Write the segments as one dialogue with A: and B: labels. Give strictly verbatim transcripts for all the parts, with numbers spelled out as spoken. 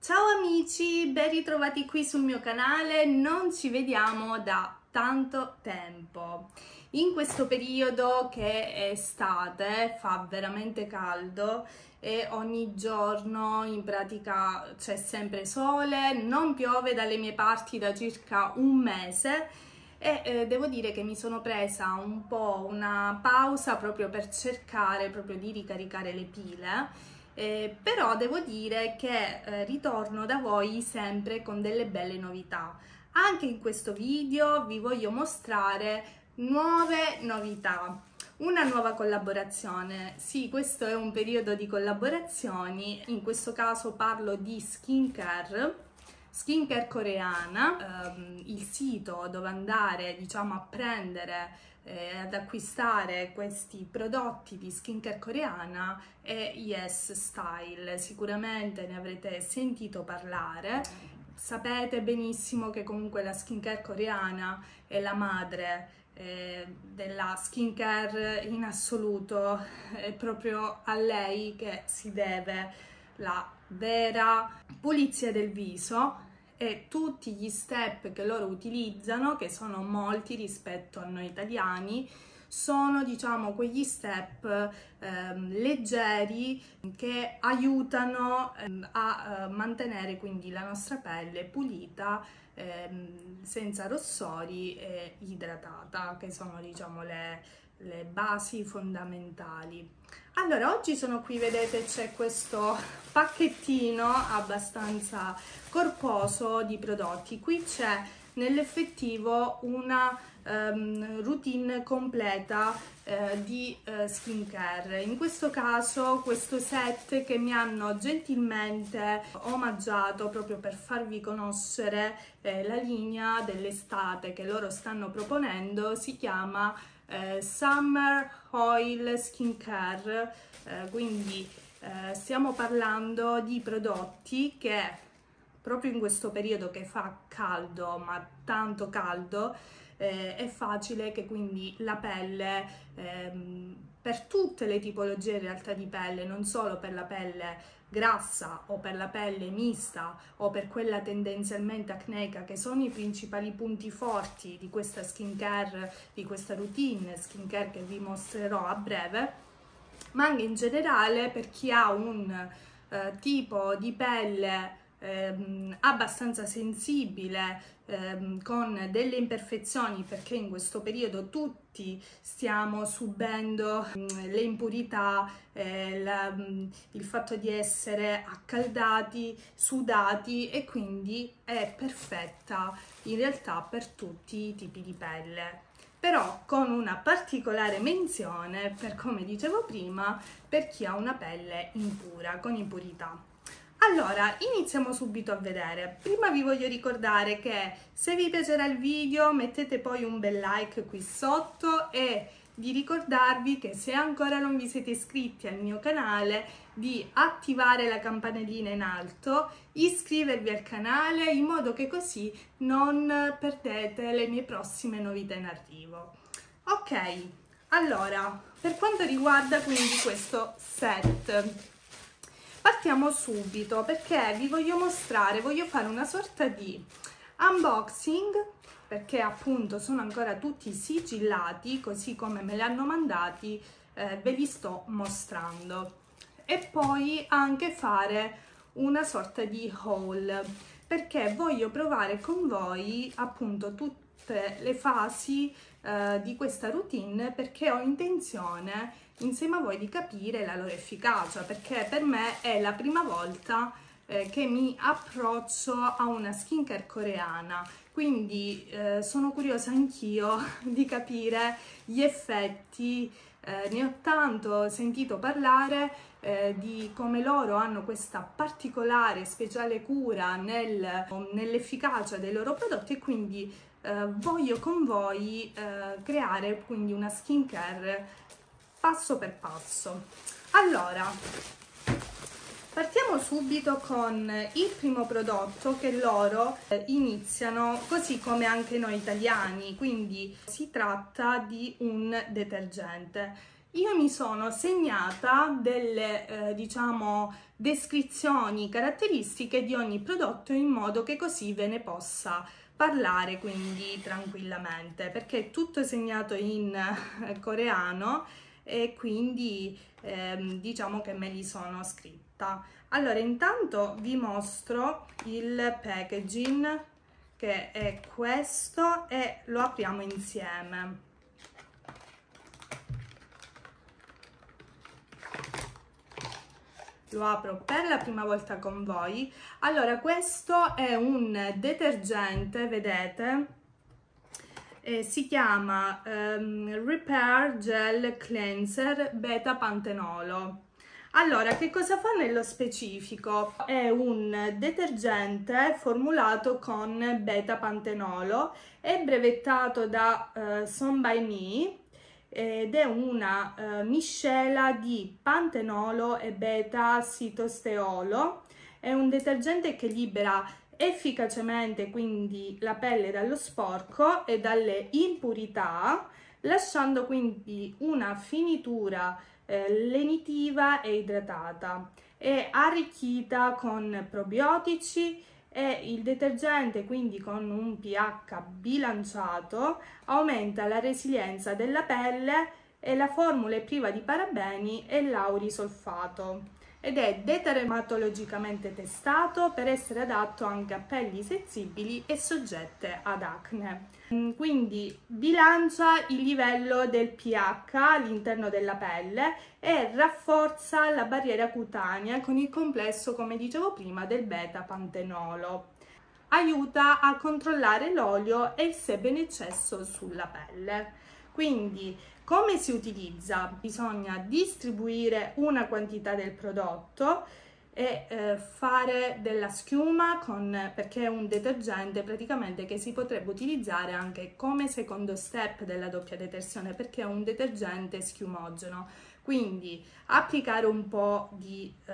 A: Ciao amici, ben ritrovati qui sul mio canale, non ci vediamo da tanto tempo. In questo periodo che è estate, fa veramente caldo e ogni giorno in pratica c'è sempre sole, non piove dalle mie parti da circa un mese e eh, devo dire che mi sono presa un po' una pausa proprio per cercare proprio di ricaricare le pile. Eh, però devo dire che eh, ritorno da voi sempre con delle belle novità. Anche in questo video vi voglio mostrare nuove novità. Una nuova collaborazione. Sì, questo è un periodo di collaborazioni, in questo caso parlo di skincare. Skincare coreana, ehm, il sito dove andare, diciamo, a prendere eh, ad acquistare questi prodotti di skincare coreana è Yes Style. Sicuramente ne avrete sentito parlare. Sapete benissimo che comunque la skincare coreana è la madre eh, della skincare in assoluto, è proprio a lei che si deve la vera pulizia del viso e tutti gli step che loro utilizzano, che sono molti rispetto a noi italiani, sono diciamo quegli step ehm, leggeri che aiutano ehm, a eh, mantenere quindi la nostra pelle pulita, ehm, senza rossori e idratata, che sono diciamo le, le basi fondamentali. Allora, oggi sono qui, vedete, c'è questo pacchettino abbastanza corposo di prodotti. Qui c'è nell'effettivo una um, routine completa uh, di uh, skincare. In questo caso questo set che mi hanno gentilmente omaggiato proprio per farvi conoscere eh, la linea dell'estate che loro stanno proponendo, si chiama eh, Summer Oil Skincare, eh, quindi eh, stiamo parlando di prodotti che proprio in questo periodo che fa caldo, ma tanto caldo, eh, è facile che quindi la pelle, ehm, per tutte le tipologie in realtà di pelle, non solo per la pelle grassa o per la pelle mista o per quella tendenzialmente acneica, che sono i principali punti forti di questa skincare, di questa routine skincare che vi mostrerò a breve, ma anche in generale per chi ha un eh, tipo di pelle Ehm, abbastanza sensibile, ehm, con delle imperfezioni, perché in questo periodo tutti stiamo subendo mh, le impurità, eh, la, mh, il fatto di essere accaldati, sudati, e quindi è perfetta in realtà per tutti i tipi di pelle, però con una particolare menzione, per come dicevo prima, per chi ha una pelle impura, con impurità. Allora, iniziamo subito a vedere. Prima vi voglio ricordare che se vi piacerà il video mettete poi un bel like qui sotto e di ricordarvi che se ancora non vi siete iscritti al mio canale di attivare la campanellina in alto, iscrivervi al canale in modo che così non perdete le mie prossime novità in arrivo. Ok, allora, per quanto riguarda quindi questo set, partiamo subito perché vi voglio mostrare, voglio fare una sorta di unboxing, perché appunto sono ancora tutti sigillati, così come me li hanno mandati, eh, ve li sto mostrando, e poi anche fare una sorta di haul, perché voglio provare con voi appunto tutte le fasi eh, di questa routine, perché ho intenzione insieme a voi di capire la loro efficacia, perché per me è la prima volta eh, che mi approccio a una skincare coreana, quindi eh, sono curiosa anch'io di capire gli effetti. Eh, ne ho tanto sentito parlare eh, di come loro hanno questa particolare speciale cura nel, nell'efficacia dei loro prodotti, e quindi eh, voglio con voi eh, creare quindi una skincare passo per passo. Allora, partiamo subito con il primo prodotto che loro eh, iniziano così come anche noi italiani, quindi si tratta di un detergente. io mi sono segnata delle, eh, diciamo, descrizioni caratteristiche di ogni prodotto in modo che così ve ne possa parlare quindi tranquillamente, perché è tutto segnato in eh, coreano e quindi ehm, diciamo che me li sono scritta. Allora, intanto vi mostro il packaging, che è questo, e lo apriamo insieme. Lo apro per la prima volta con voi. Allora, questo è un detergente, vedete, eh, si chiama um, Repair Gel Cleanser Beta Pantenolo. Allora, che cosa fa nello specifico? È un detergente formulato con beta pantenolo, è brevettato da uh, Son by Me ed è una uh, miscela di pantenolo e beta sitosteolo. È un detergente che libera efficacemente quindi la pelle dallo sporco e dalle impurità, lasciando quindi una finitura eh, lenitiva e idratata. È arricchita con probiotici e il detergente, quindi con un pH bilanciato, aumenta la resilienza della pelle e la formula è priva di parabeni e laurisolfato ed è dermatologicamente testato per essere adatto anche a pelli sensibili e soggette ad acne. Quindi bilancia il livello del pH all'interno della pelle e rafforza la barriera cutanea con il complesso, come dicevo prima, del beta pantenolo. Aiuta a controllare l'olio e il sebe in eccesso sulla pelle. Quindi, come si utilizza? Bisogna distribuire una quantità del prodotto e eh, fare della schiuma con, perché è un detergente praticamente che si potrebbe utilizzare anche come secondo step della doppia detersione, perché è un detergente schiumogeno. Quindi applicare un po' di eh,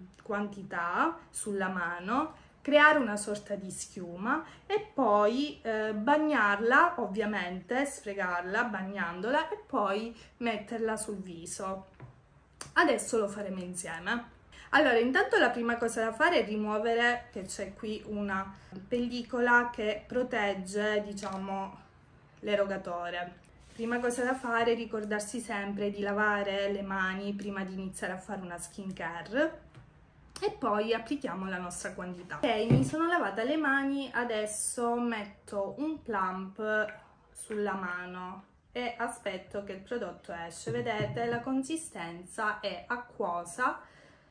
A: quantità sulla mano, creare una sorta di schiuma e poi eh, bagnarla, ovviamente sfregarla bagnandola e poi metterla sul viso. Adesso lo faremo insieme. Allora, intanto la prima cosa da fare è rimuovere, che c'è qui una pellicola che protegge, diciamo, l'erogatore. Prima cosa da fare è ricordarsi sempre di lavare le mani prima di iniziare a fare una skincare e poi applichiamo la nostra quantità. Ok, mi sono lavata le mani, adesso metto un plump sulla mano e aspetto che il prodotto esce. Vedete, la consistenza è acquosa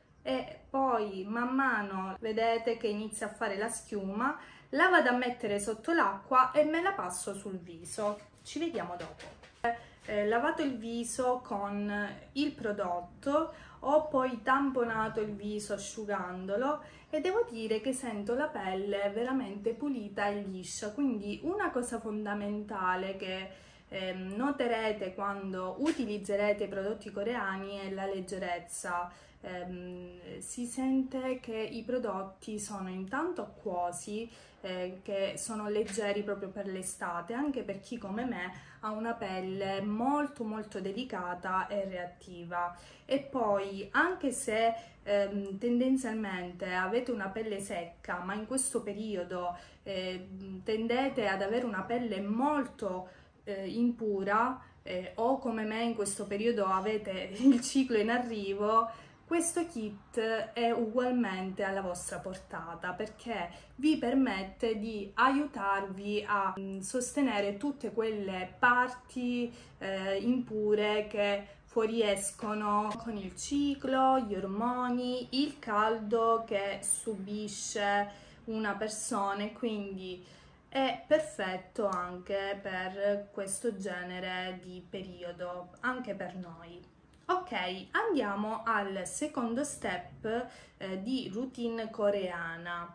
A: e poi man mano vedete che inizia a fare la schiuma, la vado a mettere sotto l'acqua e me la passo sul viso. Ci vediamo dopo. Eh, lavato il viso con il prodotto, ho poi tamponato il viso asciugandolo e devo dire che sento la pelle veramente pulita e liscia. Quindi una cosa fondamentale che eh, noterete quando utilizzerete i prodotti coreani è la leggerezza. Eh, si sente che i prodotti sono intanto acquosi, eh, che sono leggeri proprio per l'estate, anche per chi come me ha una pelle molto molto delicata e reattiva. E poi, anche se ehm, tendenzialmente avete una pelle secca, ma in questo periodo eh, tendete ad avere una pelle molto eh, impura, eh, o come me in questo periodo avete il ciclo in arrivo, questo kit è ugualmente alla vostra portata, perché vi permette di aiutarvi a sostenere tutte quelle parti eh, impure che fuoriescono con il ciclo, gli ormoni, il caldo che subisce una persona, e quindi è perfetto anche per questo genere di periodo, anche per noi. Ok, andiamo al secondo step eh, di routine coreana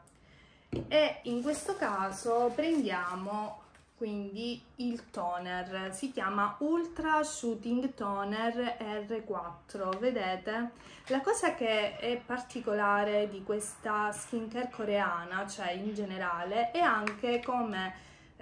A: e in questo caso prendiamo quindi il toner, si chiama Ultra Shooting Toner R quattro. Vedete? La cosa che è particolare di questa skincare coreana, cioè in generale, è anche come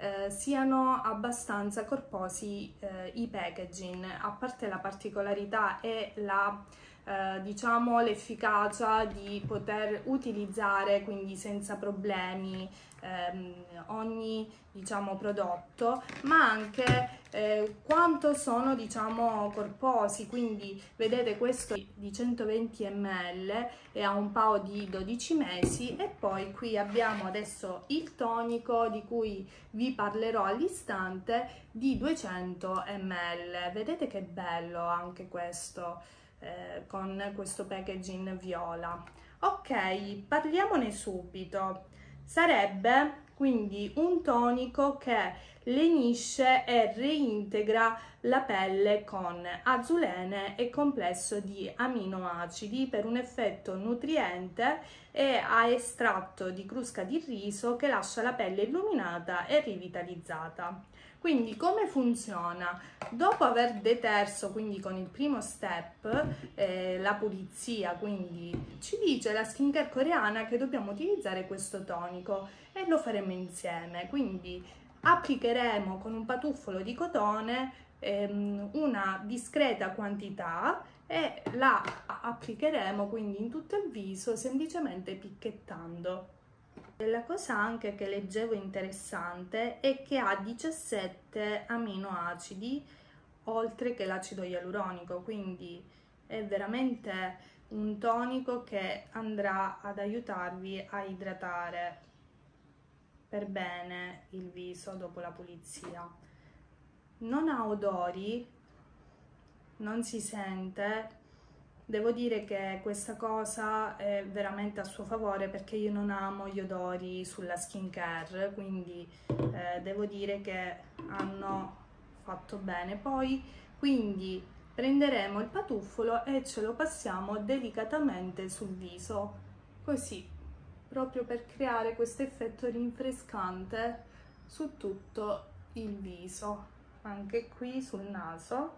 A: eh, siano abbastanza corposi eh, i packaging, a parte la particolarità e la eh, diciamo l'efficacia di poter utilizzare quindi senza problemi ehm, ogni diciamo prodotto, ma anche eh, quanto sono diciamo corposi. Quindi vedete, questo di centoventi millilitri e ha un P A O di dodici mesi, e poi qui abbiamo adesso il tonico di cui vi parlerò all'istante di duecento millilitri. Vedete che bello anche questo eh, con questo packaging viola. Ok, parliamone subito. Sarebbe quindi un tonico che lenisce e reintegra la pelle con azulene e complesso di aminoacidi per un effetto nutriente, e ha estratto di crusca di riso che lascia la pelle illuminata e rivitalizzata. Quindi come funziona? Dopo aver deterso, quindi con il primo step, eh, la pulizia, quindi ci dice la skincare coreana che dobbiamo utilizzare questo tonico e lo faremo insieme. Quindi applicheremo con un patuffolo di cotone ehm, una discreta quantità e la applicheremo quindi in tutto il viso semplicemente picchettando. La cosa anche che leggevo interessante è che ha diciassette aminoacidi oltre che l'acido ialuronico, quindi è veramente un tonico che andrà ad aiutarvi a idratare per bene il viso dopo la pulizia. Non ha odori, non si sente. Devo dire che questa cosa è veramente a suo favore, perché io non amo gli odori sulla skincare, quindi eh, devo dire che hanno fatto bene. Poi quindi prenderemo il patuffolo e ce lo passiamo delicatamente sul viso, così, proprio per creare questo effetto rinfrescante su tutto il viso, anche qui sul naso.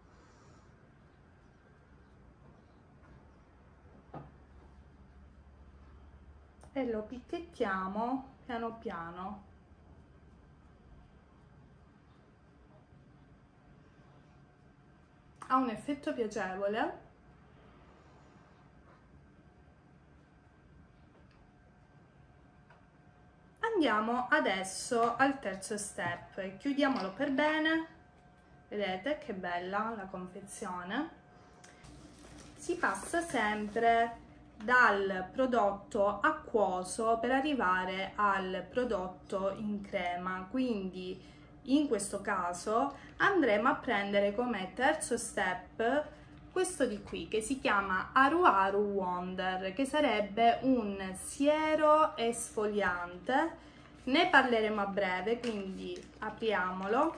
A: E lo picchettiamo piano piano. Ha un effetto piacevole. Andiamo adesso al terzo step, chiudiamolo per bene. Vedete che bella la confezione. Si passa sempre dal prodotto acquoso per arrivare al prodotto in crema, quindi in questo caso andremo a prendere come terzo step questo di qui, che si chiama Aru Aru Wonder, che sarebbe un siero esfoliante. Ne parleremo a breve, quindi apriamolo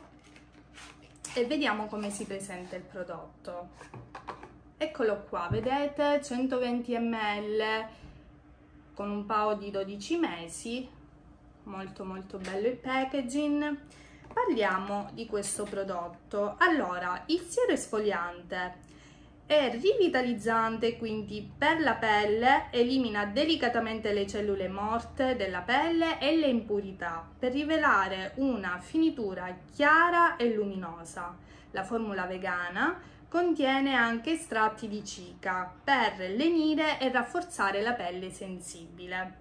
A: e vediamo come si presenta il prodotto. Eccolo qua, vedete, centoventi millilitri con un P A O di dodici mesi, molto molto bello il packaging. Parliamo di questo prodotto. Allora, il siero esfoliante è rivitalizzante, quindi per la pelle, elimina delicatamente le cellule morte della pelle e le impurità per rivelare una finitura chiara e luminosa. La formula vegana contiene anche estratti di cica per lenire e rafforzare la pelle sensibile.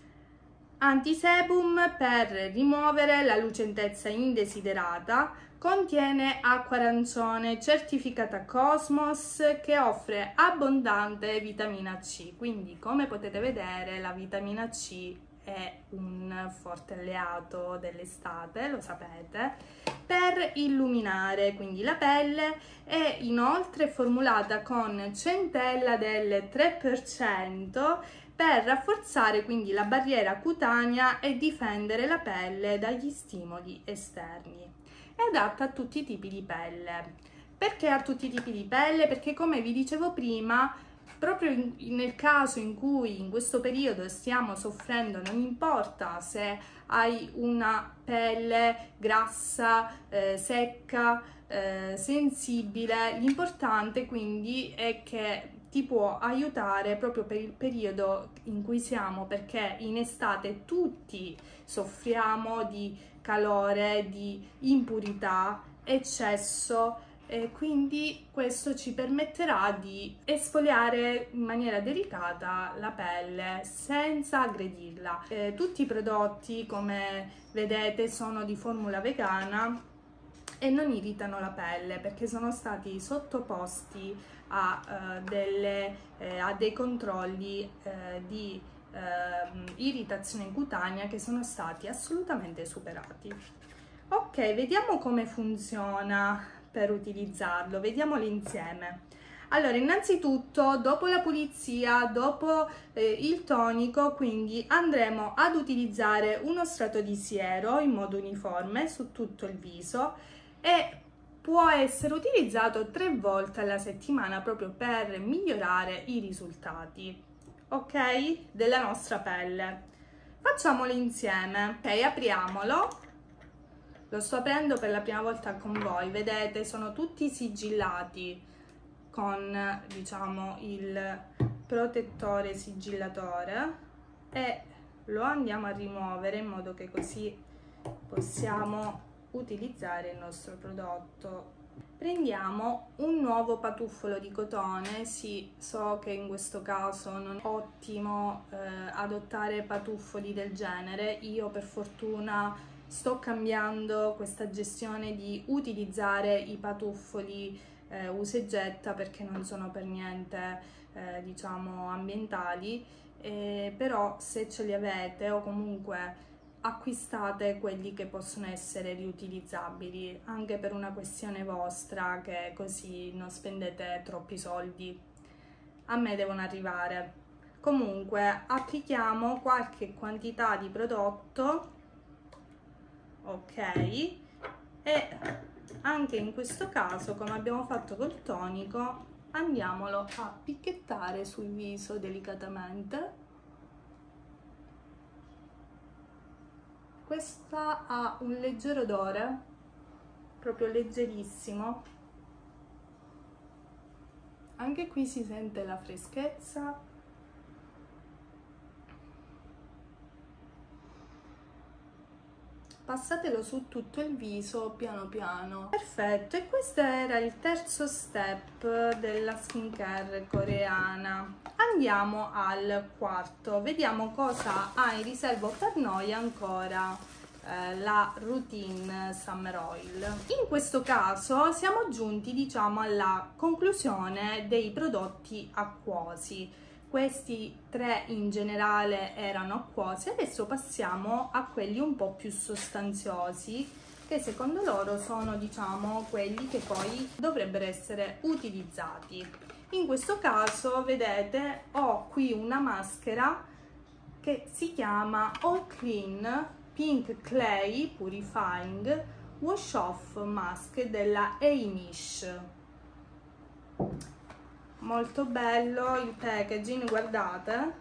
A: Antisebum per rimuovere la lucentezza indesiderata. Contiene acqua arancione certificata Cosmos che offre abbondante vitamina C. Quindi, come potete vedere, la vitamina C è un forte alleato dell'estate, lo sapete, per illuminare quindi la pelle. È inoltre formulata con centella del tre per cento per rafforzare quindi la barriera cutanea e difendere la pelle dagli stimoli esterni. È adatta a tutti i tipi di pelle. Perché a tutti i tipi di pelle? Perché, come vi dicevo prima, proprio in, nel caso in cui in questo periodo stiamo soffrendo, non importa se hai una pelle grassa, eh, secca, eh, sensibile, l'importante quindi è che ti può aiutare proprio per il periodo in cui siamo, perché in estate tutti soffriamo di calore, di impurità, eccesso, e quindi questo ci permetterà di esfoliare in maniera delicata la pelle senza aggredirla. Eh, tutti i prodotti, come vedete, sono di formula vegana e non irritano la pelle perché sono stati sottoposti a, uh, delle, eh, a dei controlli eh, di eh, irritazione cutanea che sono stati assolutamente superati. Ok, vediamo come funziona per utilizzarlo, vediamolo insieme. Allora, innanzitutto, dopo la pulizia, dopo eh, il tonico, quindi andremo ad utilizzare uno strato di siero in modo uniforme su tutto il viso e può essere utilizzato tre volte alla settimana proprio per migliorare i risultati, ok, della nostra pelle. Facciamolo insieme. Ok, apriamolo. Lo sto aprendo per la prima volta con voi, vedete, sono tutti sigillati con, diciamo, il protettore sigillatore e lo andiamo a rimuovere in modo che così possiamo utilizzare il nostro prodotto. Prendiamo un nuovo patuffolo di cotone. Sì, so che in questo caso non è ottimo eh, adottare patuffoli del genere. Io per fortuna sto cambiando questa gestione di utilizzare i patuffoli eh, usa e getta, perché non sono per niente eh, diciamo ambientali, eh, però se ce li avete o comunque acquistate quelli che possono essere riutilizzabili, anche per una questione vostra, che così non spendete troppi soldi. A me devono arrivare. Comunque applichiamo qualche quantità di prodotto, ok, e anche in questo caso, come abbiamo fatto col tonico, andiamolo a picchettare sul viso delicatamente. Questa ha un leggero odore, proprio leggerissimo. Anche qui si sente la freschezza. Passatelo su tutto il viso piano piano. Perfetto, e questo era il terzo step della skincare coreana. Andiamo al quarto, vediamo cosa ha in riserva per noi ancora eh, la routine Summer Oil. In questo caso siamo giunti, diciamo, alla conclusione dei prodotti acquosi. Questi tre in generale erano acquosi, adesso passiamo a quelli un po' più sostanziosi, che secondo loro sono, diciamo, quelli che poi dovrebbero essere utilizzati. In questo caso, vedete, ho qui una maschera che si chiama All Clean Pink Clay Purifying Wash Off Mask della Heinisch. Molto bello il packaging, guardate.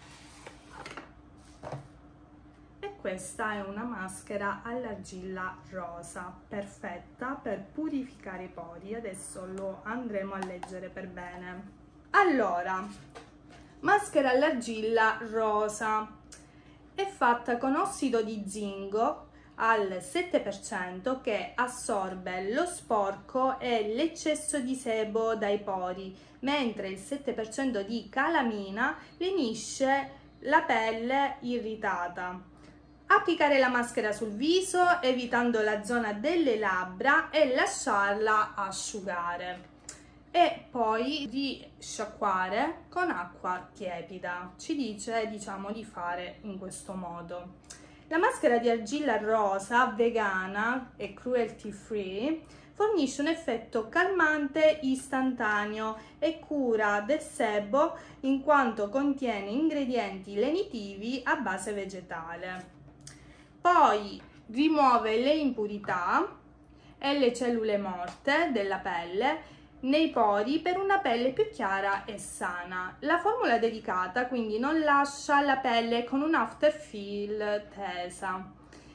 A: E questa è una maschera all'argilla rosa, perfetta per purificare i pori. Adesso lo andremo a leggere per bene. Allora, maschera all'argilla rosa è fatta con ossido di zinco al sette per cento che assorbe lo sporco e l'eccesso di sebo dai pori, mentre il sette per cento di calamina lenisce la pelle irritata. Applicare la maschera sul viso evitando la zona delle labbra e lasciarla asciugare e poi risciacquare con acqua tiepida. Ci dice, diciamo, di fare in questo modo. La maschera di argilla rosa vegana e cruelty free fornisce un effetto calmante istantaneo e cura del sebo in quanto contiene ingredienti lenitivi a base vegetale. Poi rimuove le impurità e le cellule morte della pelle nei pori per una pelle più chiara e sana. La formula delicata quindi non lascia la pelle con un after feel tesa.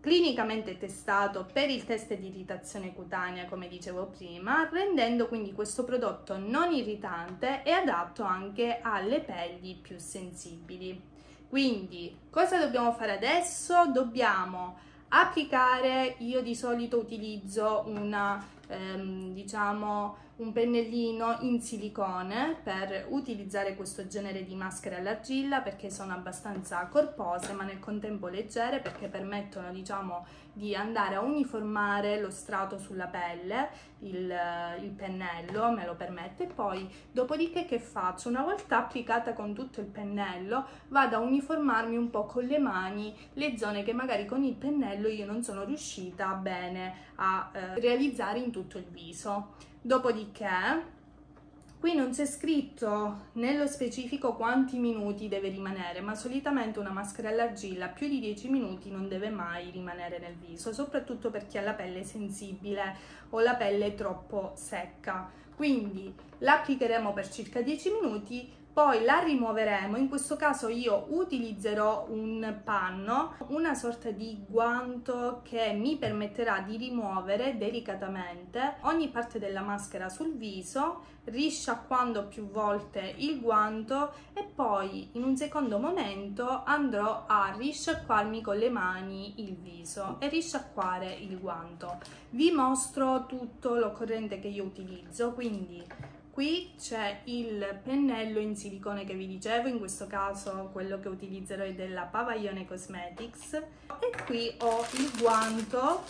A: clinicamente testato per il test di irritazione cutanea, come dicevo prima, rendendo quindi questo prodotto non irritante e adatto anche alle pelli più sensibili. Quindi cosa dobbiamo fare adesso? Dobbiamo applicare, io di solito utilizzo una, ehm, diciamo, un pennellino in silicone per utilizzare questo genere di maschere all'argilla, perché sono abbastanza corpose ma nel contempo leggere, perché permettono, diciamo, di andare a uniformare lo strato sulla pelle. Il, il pennello me lo permette. Poi dopodiché che faccio? Una volta applicata con tutto il pennello, vado a uniformarmi un po' con le mani le zone che magari con il pennello io non sono riuscita bene a eh, realizzare in tutto il viso. Dopodiché, qui non c'è scritto nello specifico quanti minuti deve rimanere, ma solitamente una maschera all'argilla più di dieci minuti non deve mai rimanere nel viso, soprattutto per chi ha la pelle sensibile o la pelle troppo secca. Quindi l'applicheremo per circa dieci minuti, poi la rimuoveremo. In questo caso io utilizzerò un panno, una sorta di guanto che mi permetterà di rimuovere delicatamente ogni parte della maschera sul viso, risciacquando più volte il guanto, e poi in un secondo momento andrò a risciacquarmi con le mani il viso e risciacquare il guanto. Vi mostro tutto l'occorrente che io utilizzo. Quindi qui c'è il pennello in silicone che vi dicevo, in questo caso quello che utilizzerò è della Pavaglione Cosmetics, e qui ho il guanto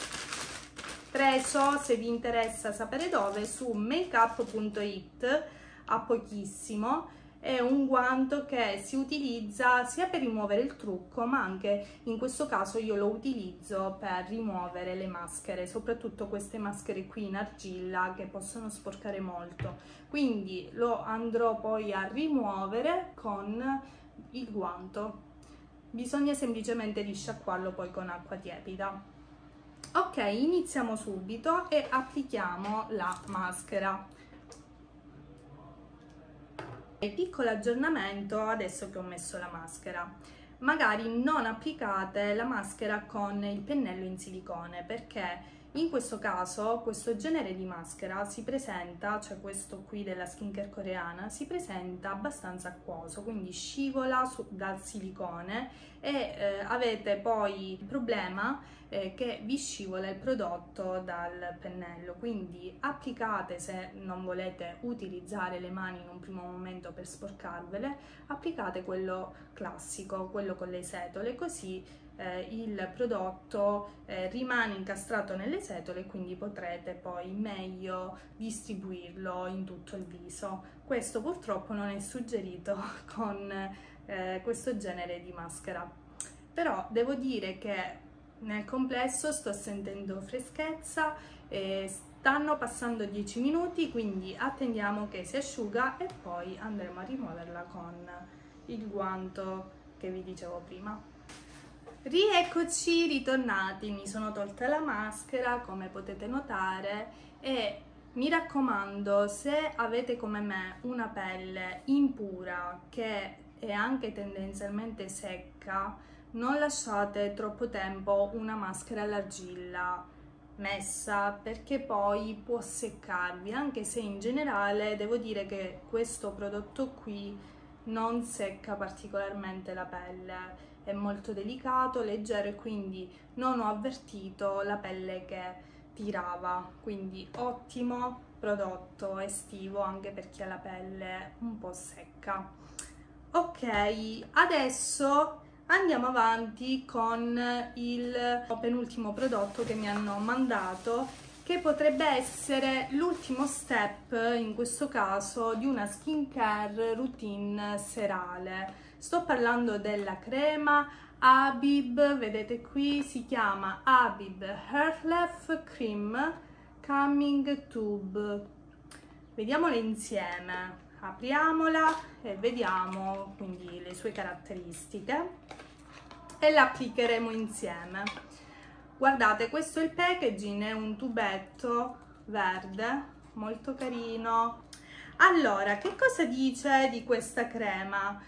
A: preso, se vi interessa sapere dove, su makeup punto it a pochissimo. È un guanto che si utilizza sia per rimuovere il trucco, ma anche in questo caso io lo utilizzo per rimuovere le maschere, soprattutto queste maschere qui in argilla che possono sporcare molto. Quindi lo andrò poi a rimuovere con il guanto. Bisogna semplicemente risciacquarlo poi con acqua tiepida. Ok, iniziamo subito e applichiamo la maschera. Piccolo aggiornamento adesso che ho messo la maschera: magari non applicate la maschera con il pennello in silicone, perché in questo caso questo genere di maschera si presenta, cioè questo qui della skincare coreana, si presenta abbastanza acquoso, quindi scivola su, dal silicone, e eh, avete poi il problema eh, che vi scivola il prodotto dal pennello. Quindi applicate, se non volete utilizzare le mani in un primo momento per sporcarvele, applicate quello classico, quello con le setole, così eh, il prodotto eh, rimane incastrato nelle setole e quindi potrete poi meglio distribuirlo in tutto il viso. Questo purtroppo non è suggerito con eh, questo genere di maschera, però devo dire che nel complesso sto sentendo freschezza e stanno passando dieci minuti, quindi attendiamo che si asciuga e poi andremo a rimuoverla con il guanto che vi dicevo prima. Rieccoci ritornati, mi sono tolta la maschera come potete notare, e mi raccomando, se avete come me una pelle impura che è anche tendenzialmente secca, non lasciate troppo tempo una maschera all'argilla messa, perché poi può seccarvi, anche se in generale devo dire che questo prodotto qui non secca particolarmente la pelle, è molto delicato, leggero, e quindi non ho avvertito la pelle che tirava. Quindi ottimo prodotto estivo anche per chi ha la pelle un po' secca. Ok, adesso andiamo avanti con il penultimo prodotto che mi hanno mandato, che potrebbe essere l'ultimo step, in questo caso, di una skincare routine serale. Sto parlando della crema Habib, vedete qui, si chiama Habib Hairleft Cream Calming Tube. Vediamole insieme. Apriamola e vediamo quindi le sue caratteristiche e la applicheremo insieme. Guardate, questo è il packaging, è un tubetto verde molto carino. Allora, che cosa dice di questa crema?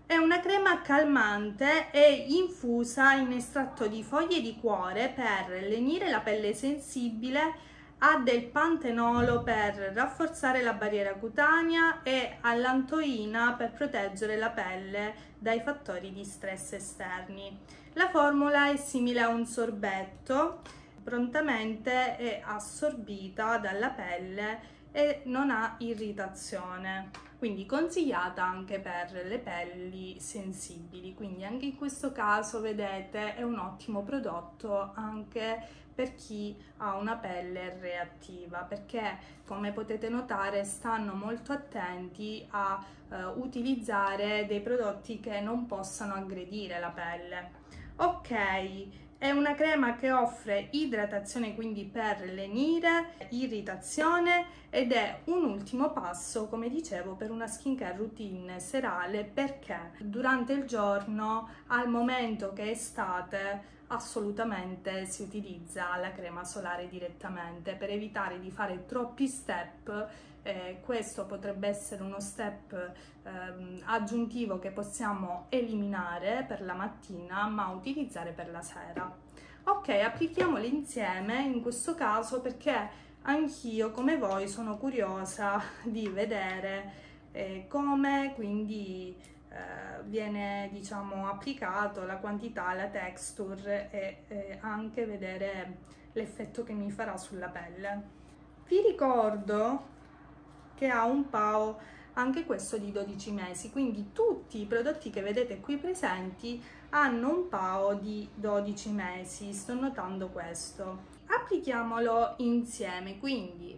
A: È una crema calmante e infusa in estratto di foglie di cuore per lenire la pelle sensibile, ha del pantenolo per rafforzare la barriera cutanea e allantoina per proteggere la pelle dai fattori di stress esterni. La formula è simile a un sorbetto, prontamente è assorbita dalla pelle e non ha irritazione, quindi consigliata anche per le pelli sensibili. Quindi anche in questo caso, vedete, è un ottimo prodotto anche per chi ha una pelle reattiva, perché come potete notare stanno molto attenti a eh, utilizzare dei prodotti che non possano aggredire la pelle. Ok, è una crema che offre idratazione, quindi per lenire, irritazione, ed è un ultimo passo, come dicevo, per una skincare routine serale, perché durante il giorno, al momento che è estate, assolutamente si utilizza la crema solare direttamente per evitare di fare troppi step. Eh, questo potrebbe essere uno step ehm, aggiuntivo che possiamo eliminare per la mattina ma utilizzare per la sera. Ok, applichiamole insieme in questo caso, perché anch'io come voi sono curiosa di vedere eh, come quindi eh, viene, diciamo, applicato, la quantità, la texture e eh, anche vedere l'effetto che mi farà sulla pelle. Vi ricordo che ha un P A O anche questo di dodici mesi, quindi tutti i prodotti che vedete qui presenti hanno un P A O di dodici mesi, sto notando questo. Applichiamolo insieme, quindi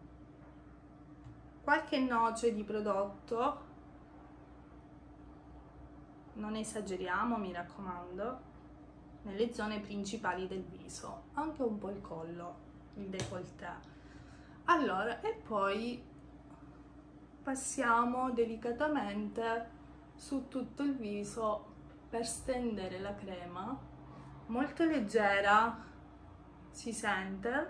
A: qualche noce di prodotto, non esageriamo, mi raccomando, nelle zone principali del viso, anche un po' il collo, il décolleté. Allora, e poi passiamo delicatamente su tutto il viso per stendere la crema, molto leggera, si sente.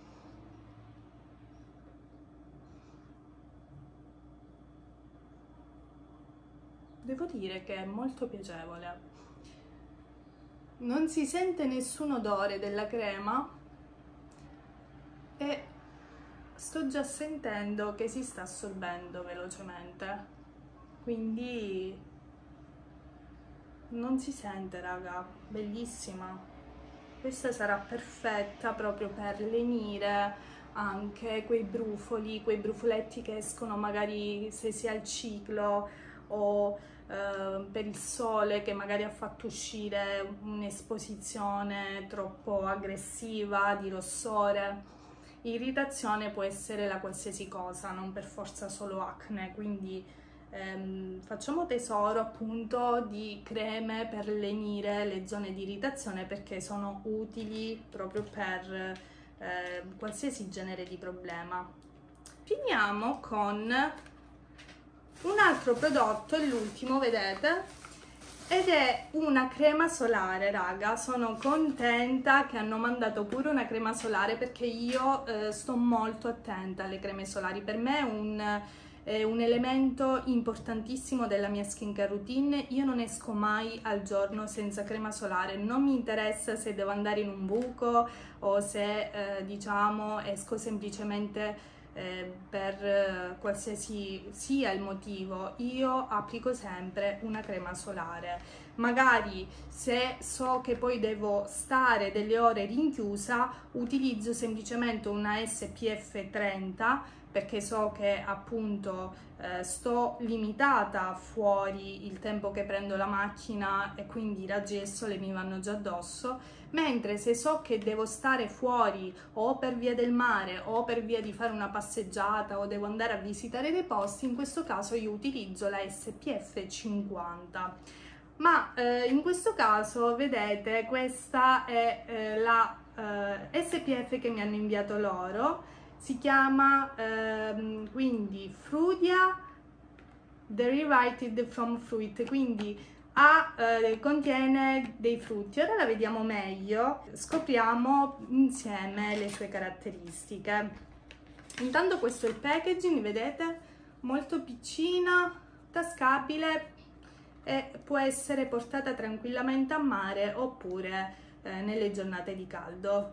A: Devo dire che è molto piacevole, non si sente nessun odore della crema e sto già sentendo che si sta assorbendo velocemente, quindi non si sente, raga, bellissima. Questa sarà perfetta proprio per lenire anche quei brufoli, quei brufoletti che escono magari se si ha il ciclo o eh, per il sole che magari ha fatto uscire un'esposizione troppo aggressiva di rossore. Irritazione può essere la qualsiasi cosa, non per forza solo acne, quindi ehm, facciamo tesoro appunto di creme per lenire le zone di irritazione, perché sono utili proprio per eh, qualsiasi genere di problema. Finiamo con un altro prodotto, è l'ultimo, vedete? Ed è una crema solare, raga. Sono contenta che hanno mandato pure una crema solare, perché io eh, sto molto attenta alle creme solari. Per me è un, è un elemento importantissimo della mia skincare routine. Io non esco mai al giorno senza crema solare, non mi interessa se devo andare in un buco o se eh, diciamo esco semplicemente Eh, per eh, qualsiasi sia il motivo. Io applico sempre una crema solare. Magari se so che poi devo stare delle ore rinchiusa, utilizzo semplicemente una S P F trenta, perché so che appunto eh, sto limitata fuori il tempo che prendo la macchina e quindi i raggi del sole mi vanno già addosso. Mentre se so che devo stare fuori o per via del mare o per via di fare una passeggiata o devo andare a visitare dei posti, in questo caso io utilizzo la S P F cinquanta. Ma eh, in questo caso, vedete, questa è eh, la eh, S P F che mi hanno inviato loro, si chiama ehm, quindi Frudia Derivated from Fruit, quindi ha, eh, contiene dei frutti. Ora la vediamo meglio, scopriamo insieme le sue caratteristiche. Intanto questo è il packaging, vedete, molto piccina, tascabile e può essere portata tranquillamente a mare oppure eh, nelle giornate di caldo.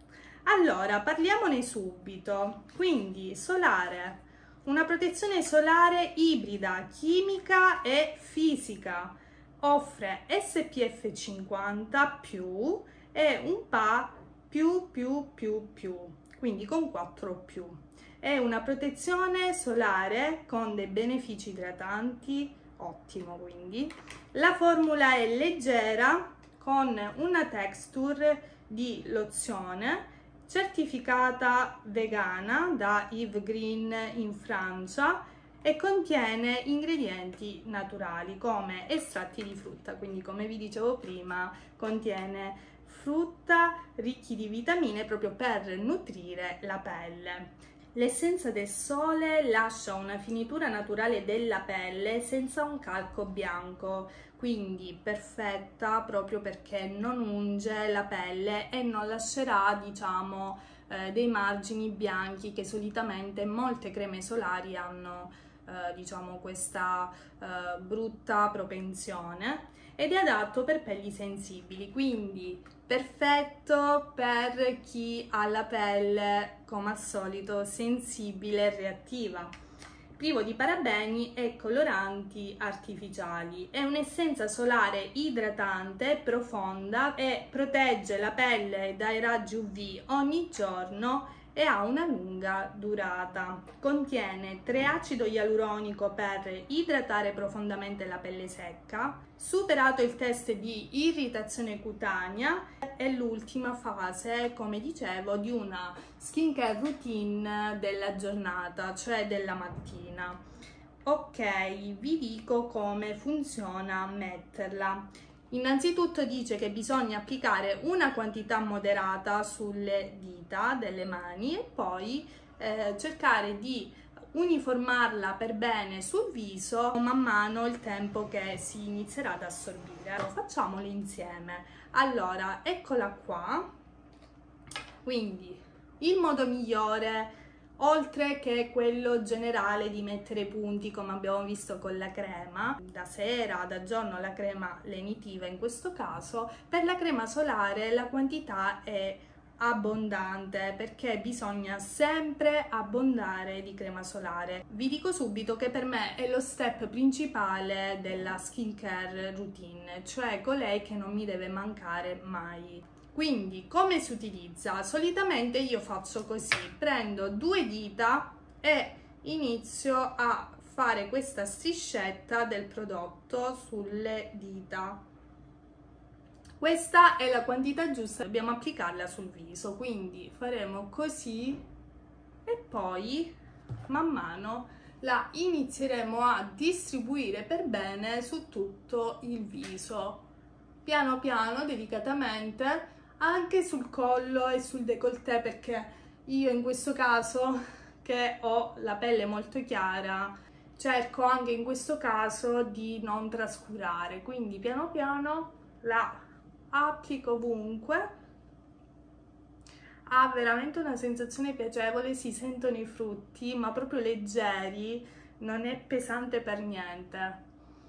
A: Allora, parliamone subito. Quindi, solare, una protezione solare ibrida, chimica e fisica. Offre S P F cinquanta più e un P A più più più più, quindi con quattro più. È una protezione solare con dei benefici idratanti, ottimo quindi. La formula è leggera con una texture di lozione certificata vegana da Yves Green in Francia e contiene ingredienti naturali come estratti di frutta, quindi come vi dicevo prima contiene frutta ricchi di vitamine proprio per nutrire la pelle. L'essenza del sole lascia una finitura naturale della pelle senza un calco bianco, quindi perfetta proprio perché non unge la pelle e non lascerà, diciamo, eh, dei margini bianchi che solitamente molte creme solari hanno, eh, diciamo, questa eh, brutta propensione, ed è adatto per pelli sensibili, quindi perfetto per chi ha la pelle, come al solito, sensibile e reattiva. Privo di parabeni e coloranti artificiali. È un'essenza solare idratante, profonda e protegge la pelle dai raggi U V ogni giorno e ha una lunga durata. Contiene triacido ialuronico per idratare profondamente la pelle secca, superato il test di irritazione cutanea, è l'ultima fase, come dicevo, di una skincare routine della giornata, cioè della mattina. Ok, vi dico come funziona metterla. Innanzitutto dice che bisogna applicare una quantità moderata sulle dita delle mani e poi eh, cercare di uniformarla per bene sul viso man mano il tempo che si inizierà ad assorbire. Facciamole insieme. Allora, eccola qua. Quindi il modo migliore, oltre che quello generale di mettere punti come abbiamo visto con la crema, da sera, da giorno la crema lenitiva in questo caso, per la crema solare la quantità è abbondante perché bisogna sempre abbondare di crema solare. Vi dico subito che per me è lo step principale della skincare routine, cioè colei che non mi deve mancare mai. Quindi come si utilizza? Solitamente io faccio così, prendo due dita e inizio a fare questa striscetta del prodotto sulle dita. Questa è la quantità giusta, dobbiamo applicarla sul viso, quindi faremo così e poi man mano la inizieremo a distribuire per bene su tutto il viso, piano piano, delicatamente, anche sul collo e sul décolleté, perché io in questo caso, che ho la pelle molto chiara, cerco anche in questo caso di non trascurare, quindi piano piano la applico ovunque. Ha veramente una sensazione piacevole, si sentono i frutti ma proprio leggeri, non è pesante per niente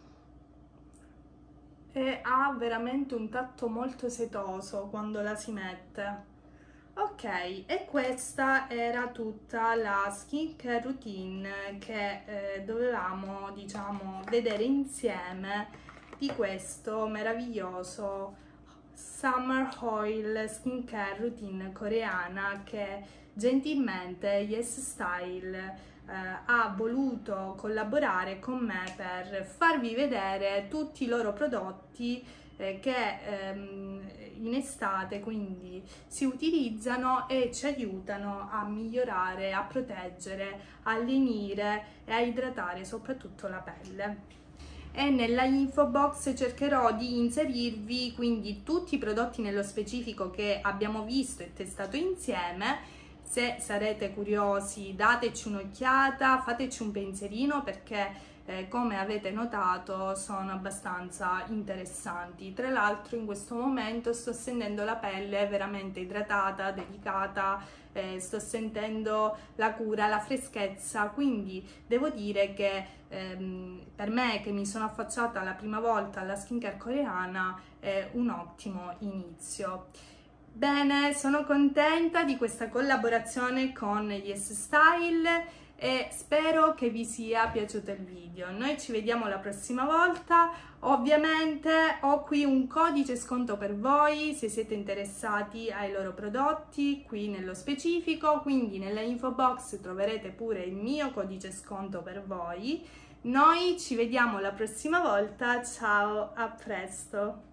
A: e ha veramente un tatto molto setoso quando la si mette. Ok, e questa era tutta la skincare routine che eh, dovevamo, diciamo, vedere insieme di questo meraviglioso Summer Oil Skincare Routine coreana che gentilmente Yes Style eh, ha voluto collaborare con me per farvi vedere tutti i loro prodotti eh, che ehm, in estate quindi si utilizzano e ci aiutano a migliorare, a proteggere, a lenire e a idratare soprattutto la pelle. E nella info box cercherò di inserirvi quindi tutti i prodotti nello specifico che abbiamo visto e testato insieme. Se sarete curiosi dateci un'occhiata, fateci un pensierino perché eh, come avete notato sono abbastanza interessanti. Tra l'altro in questo momento sto sentendo la pelle veramente idratata, delicata, eh, sto sentendo la cura, la freschezza, quindi devo dire che ehm, per me che mi sono affacciata la prima volta alla skincare coreana è un ottimo inizio. Bene, sono contenta di questa collaborazione con Yes Style e spero che vi sia piaciuto il video. Noi ci vediamo la prossima volta. Ovviamente ho qui un codice sconto per voi se siete interessati ai loro prodotti, qui nello specifico, quindi nella info box troverete pure il mio codice sconto per voi. Noi ci vediamo la prossima volta, ciao, a presto!